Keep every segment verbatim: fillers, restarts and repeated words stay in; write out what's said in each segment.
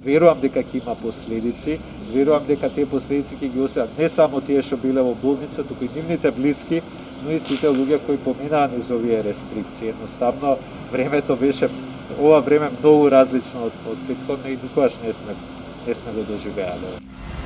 Верувам дека ќе има последици, верувам дека тие последици ќе ги осетат не само тие што биле во болница, туку и нивните блиски, но и сите луѓе кои поминаа низ овие рестрикции. Едноставно, времето беше, ова време многу различно од, од претходно и никогаш не сме, не сме го доживеале.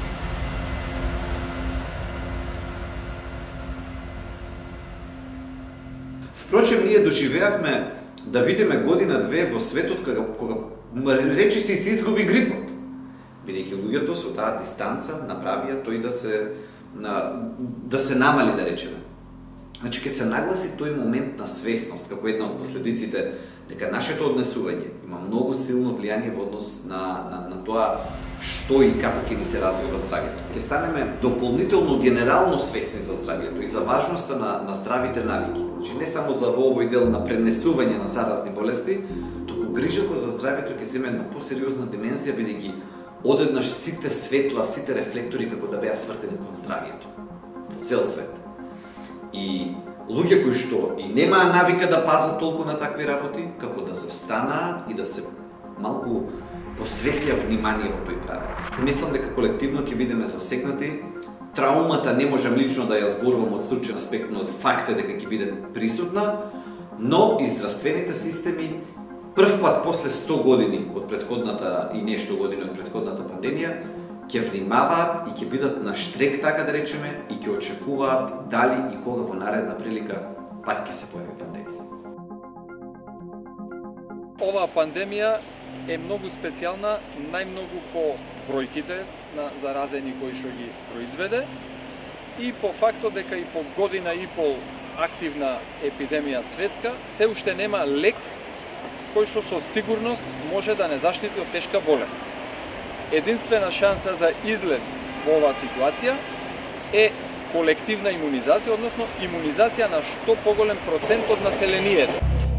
Впрочем, ние доживеавме да видиме година-две во светот кога, кога речи се се изгуби грипот. Бидејќи луѓето со таа дистанца направија тој да се на, да се намали, да речеме. Значи ќе се нагласи тој момент на свесност како една од последиците дека нашето однесување има многу силно влијание во однос на, на, на тоа што и како ќе ни се развива здравјето. Ќе станеме дополнително генерално свесни за здравјето и за важноста на, на здравите навики. Значи не само за во овој дел на пренесување на заразни болести, туку грижата за здравјето ќе земе една посериозна димензија, бидејќи одеднаш сите светла, сите рефлектори како да беа свртени кон здравјето во цел свет. И луѓе кои што и немаа навика да пазат толку на такви работи, како да застанаа и да се малку посветија внимание во тој правец. Мислам дека колективно ќе бидеме засегнати. Траумата не можам лично да ја зборувам од стручен аспект, но факт е дека ќе биде присутна, но и здравствените системи прв пат после сто години од претходната и нешто години од претходната пандемија ќе внимаваат и ќе бидат на штрек, така да речеме, и ќе очекуваат дали и кога во наредна прилика пак ќе се појави пандемија. Оваа пандемија е многу специјална, најмногу по бројките на заразени кои што ги произведе и по фактот дека и по година и пол активна епидемија светска, се уште нема лек кој што со сигурност може да не заштити од тешка болест. Единствена шанса за излез во оваа ситуација е колективна имунизација, односно имунизација на што поголем процент од населението.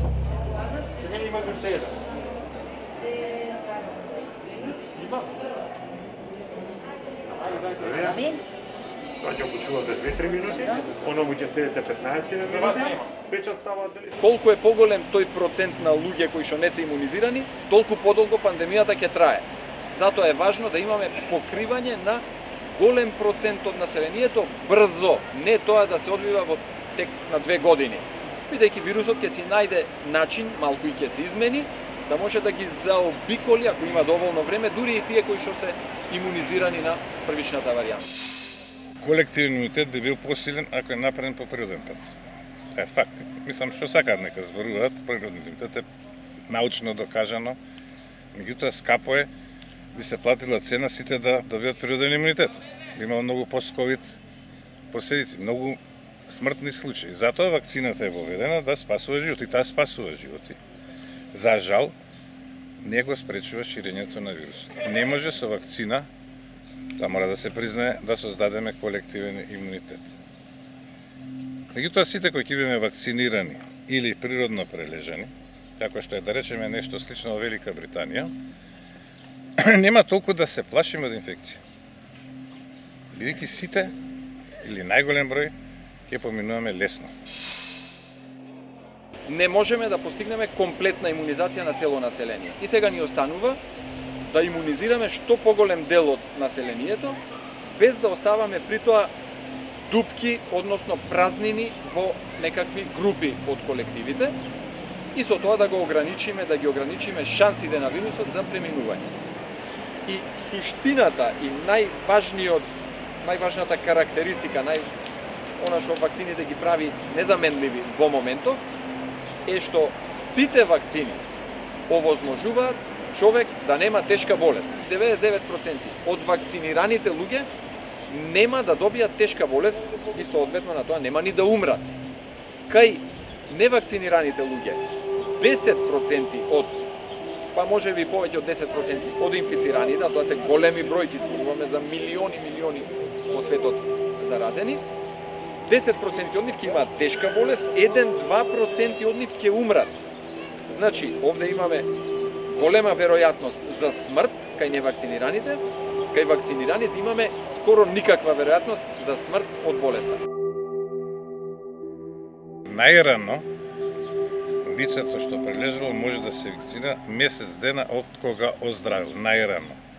Тоа ќе обучувате две-три минути, оноmu ќе седите петнаесет минути, печат ставаат дали... Колку е поголем тој процент на луѓе кои што не се имунизирани, толку подолго пандемијата ќе трае. Затоа е важно да имаме покривање на голем процент од населението брзо, не тоа да се одвива во тек на две години. Бидејќи вирусот ќе си најде начин, малку и ќе се измени, да може да ги заобиколи, ако има доволно време, дури и тие кои што се имунизирани на првичната варијанта. Колективен имунитет би бил посилен ако е направен по природен пат. Е факт. Мислам што сакаат нека зборуваат, природен имунитет е научно докажано, меѓутоа скапо е, би се платила цена сите да добиат природен имунитет. Има многу пост-ковид последици, многу смртни случаи. Затоа вакцината е воведена да спасува животи, таа спасува животи. За жал, не го спречува ширењето на вирусот. Не може со вакцина, да мора да се признае, да создадеме колективен имунитет. Меѓутоа, сите кои ќе бидеме вакцинирани или природно прележани, како што е да речеме нешто слично во Велика Британија, нема толку да се плашиме од инфекција. Бидејќи сите, или најголем број, ќе поминуваме лесно. Не можеме да постигнеме комплетна имунизација на цело население. И сега ни останува да имунизираме што поголем дел од населението, без да оставаме при тоа дупки, односно празнини во некакви групи од колективите и со тоа да го ограничиме, да ги ограничиме шансите на вирусот за преминување. И суштината и најважниот, најважната карактеристика, нај она што вакцините ги прави незаменливи во моментов, е што сите вакцини овозможуваат човек да нема тешка болест. деветдесет и девет проценти од вакцинираните луѓе нема да добијат тешка болест и соодветно на тоа нема ни да умрат. Кај невакцинираните луѓе десет проценти од, па може би повеќе од десет проценти од инфицираните, а тоа се големи бројки, зборуваме за милиони милиони во светот заразени, десет проценти од нив ќе имаат тешка болест, еден-два проценти од нив ќе умрат. Значи, овде имаме голема веројатност за смрт кај невакцинираните, кај вакцинираните имаме скоро никаква веројатност за смрт од болеста. Најрано, лицето што прележало може да се вакцинира месец дена од кога оздравил, најрано.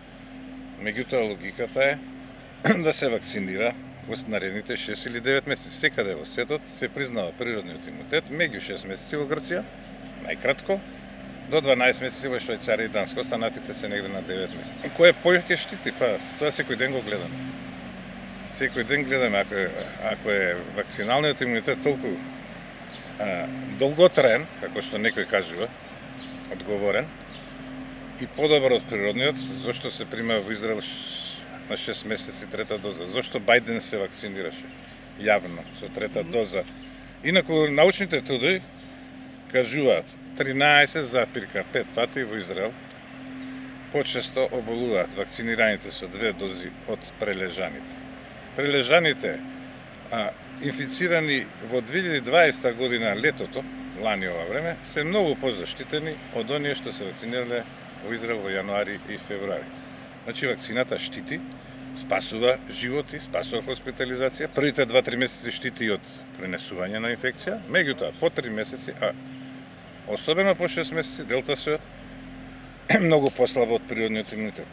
Меѓутоа логиката е да се вакцинира во наредните шест или девет месеци. Секаде во светот се признава природниот имунитет меѓу шест месеци во Грција, најкратко, до дванаесет месеци во Швајцарија и Данска, останатите се негде на девет месеци. Кој повеќе штити? Па, тоа секој ден го гледаме. Секој ден гледаме, ако е, ако е вакциналниот имунитет толку а, долготраен, како што некој кажува, одговорен, и подобар од природниот, зашто се прима во Израел на шест месеци трета доза? Зошто Бајден се вакцинираше јавно со трета доза? Инаку научните трудови кажуваат тринаесет запирка пет пати во Израел почесто оболуваат вакцинираните со две дози од прележаните. Прележаните а, инфицирани во две илјади и дваесета година летото, лани ова време, се многу позаштитени од оние што се вакцинирале во Израел во јануари и февруари. Значи вакцината штити, спасува животи, спасува хоспитализација. Првите два-три месеци штити и од пренесување на инфекција, меѓутоа по три месеци, а особено по шест месеци, делта сојот е многу послаба од природниот имунитет.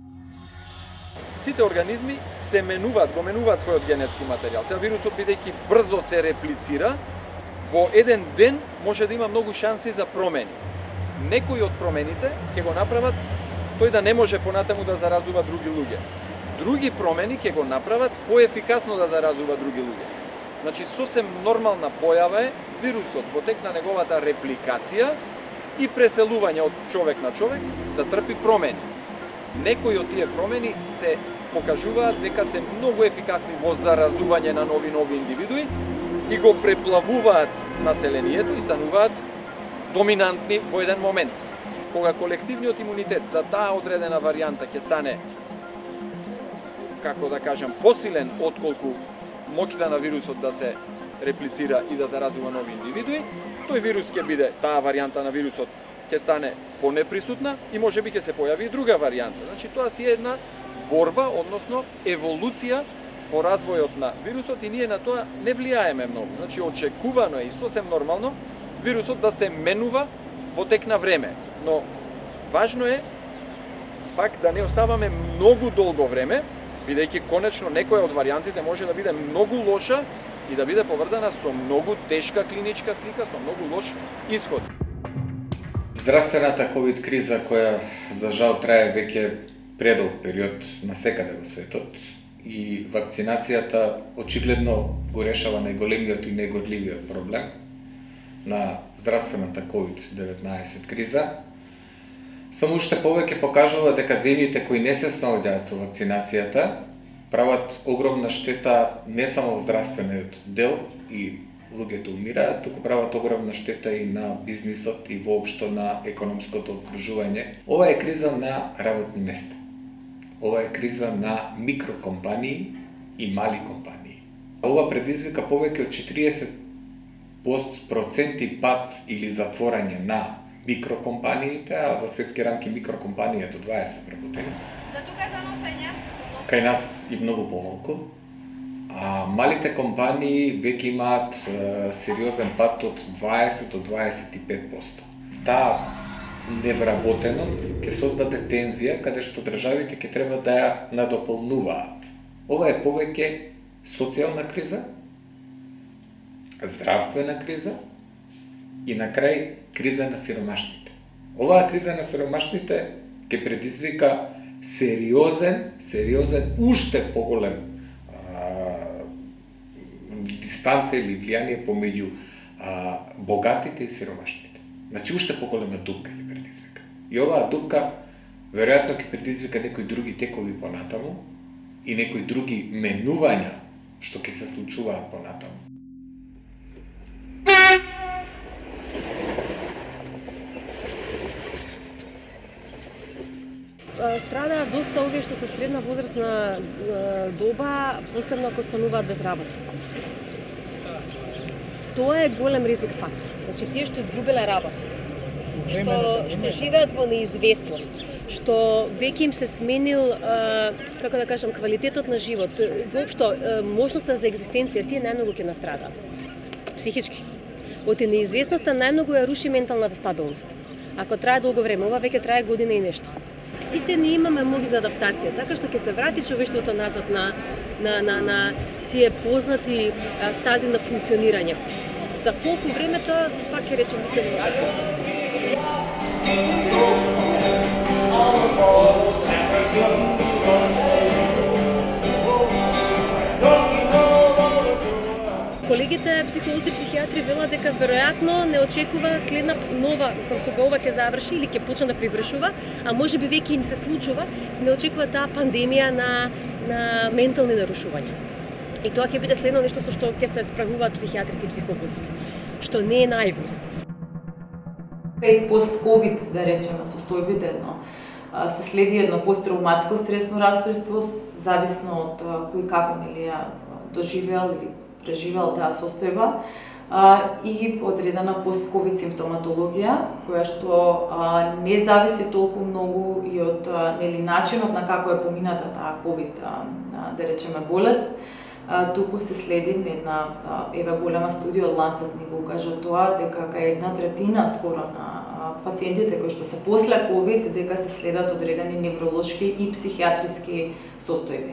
Сите организми се менуваат, го менуваат својот генетски материјал. Сега вирусот, бидејќи брзо се реплицира, во еден ден може да има многу шанси за промени. Некои од промените ќе го направат тој да не може понатаму да заразува други луѓе. Други промени ќе го направат поефикасно да заразува други луѓе. Значи, сосем нормална појава е вирусот во тек на неговата репликација и преселување од човек на човек да трпи промени. Некои од тие промени се покажуваат дека се многу ефикасни во заразување на нови нови индивидуи и го преплавуваат населението и стануваат доминантни во еден момент. Кога колективниот имунитет за таа одредена варијанта ќе стане, како да кажам, посилен отколку моќта на вирусот да се реплицира и да заразува нови индивидуи, тој вирус ќе биде, таа варијанта на вирусот ќе стане понеприсутна и можеби ќе се појави и друга варијанта. Значи тоа си е една борба, односно еволуција по развојот на вирусот и ние на тоа не влијаеме многу. Значи очекувано е и сосем нормално вирусот да се менува во тек на време. Но важно е пак да не оставаме многу долго време, бидејќи конечно некоја од варијантите може да биде многу лоша и да биде поврзана со многу тешка клиничка слика, со многу лош исход. Здравствената ковид криза, која за жал трае веќе предолг период насекаде во светот, и вакцинацијата очигледно го решава најголемиот и најгорливиот проблем на здравствената ковид деветнаесет криза, само уште повеќе покажува дека земјите кои не се снаоѓаат со вакцинацијата прават огромна штета не само во здравствениот дел и луѓето умираат, туку прават огромна штета и на бизнисот и воопшто на економското окружување. Ова е криза на работни места. Ова е криза на микрокомпании и мали компании. Ова предизвика повеќе од четириесет проценти пат или затворање на микрокомпаниите, а во светски рамки микрокомпанија до дваесет вработени. За тука за носење? Кај нас и многу помалку. А малите компании веќе имаат е, сериозен пат од дваесет до дваесет и пет проценти. Таа невработеност ќе создаде тензија каде што државите ќе треба да ја надополнуваат. Ова е повеќе социјална криза, здравствена криза и на крај криза на сиромашните. Оваа криза на сиромашните ќе предизвика сериозен, сериозен, уште поголем дистанца или влијание помеѓу а, богатите и сиромашните. Значи, уште поголема дупка ќе предизвика. И оваа дупка веројатно ќе предизвика некои други текови понатаму и некои други менувања што ќе се случуваат понатаму. Страдаат доста овие што се средна возрастна доба, посебно ако стануваат без работа. Тоа е голем ризик фактор. Значи тие што изгубиле работа, што што живеат во неизвестност, што веќе им се сменил, како да кажам, квалитетот на живот, воопшто можноста за екзистенција, тие најмногу ќе настрадаат психички. Од неизвестноста најмногу ја руши менталната стабилност. Ако трае долго време, ова веќе трае година и нешто. сите ние имаме моќ за адаптација, така што ќе се врати човештвото назад на на на на тие познати а, стази на функционирање. За колку време тоа пак ќе речем никој не може да знае. Колегите психолози и психијатри велат дека веројатно не очекува следна нова, мислам кога ова ќе заврши или ќе почне да привршува, а можеби веќе им се случува, не очекува таа пандемија на на ментални нарушувања. И тоа ќе биде следно нешто со што ќе се справуваат психијатрите и психолозите, што не е наивно. Кај пост-ковид, да речеме, состојбите едно, се следи едно посттравматско стресно расстройство, зависно од кој како нели ја доживеал или преживеал таа состојба, а, и одредена пост-ковид симптоматологија, која што а, не зависи толку многу и од а, нели начинот на како е помината таа ковид, а, а, да речеме, болест, а, туку се следи една а, еве голема студија од Lancet ни го кажа тоа, дека кај една третина скоро на а, пациентите кои што се после ковид, дека се следат одредени невролошки и психијатриски состојби.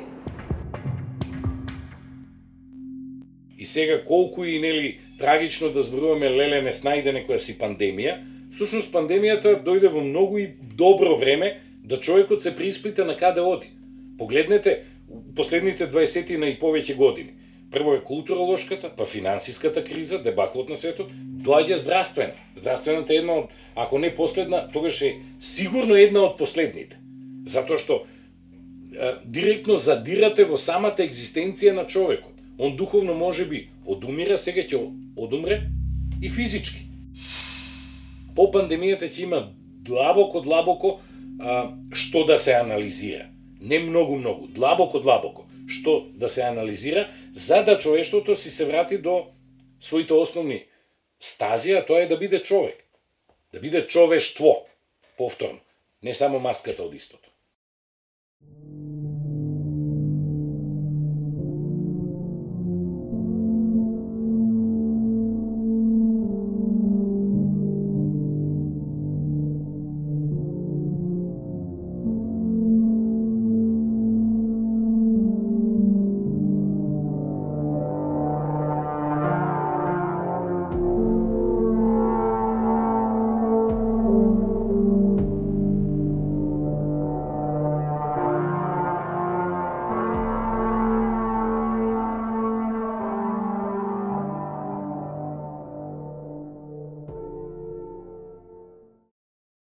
И сега колку и нели трагично да зборуваме леле не снајде некоја си пандемија, всушност пандемијата дојде во многу и добро време да човекот се преиспита на каде оди. Погледнете последните дваесетина и повеќе години. Прво е културолошката, па финансиската криза, дебаклот на светот, доаѓа здравствена. Здравствената е една од, ако не последна, тогаш е сигурно една од последните. Затоа што е, директно задирате во самата екзистенција на човекот. Он духовно може би одумира, сега ќе одумре и физички. По пандемијата ќе има длабоко, длабоко а, што да се анализира. Не многу, многу, длабоко, длабоко. Што да се анализира, за да човештвото си се врати до своите основни стази, а тоа е да биде човек. Да биде човештво, повторно. Не само маската од истото.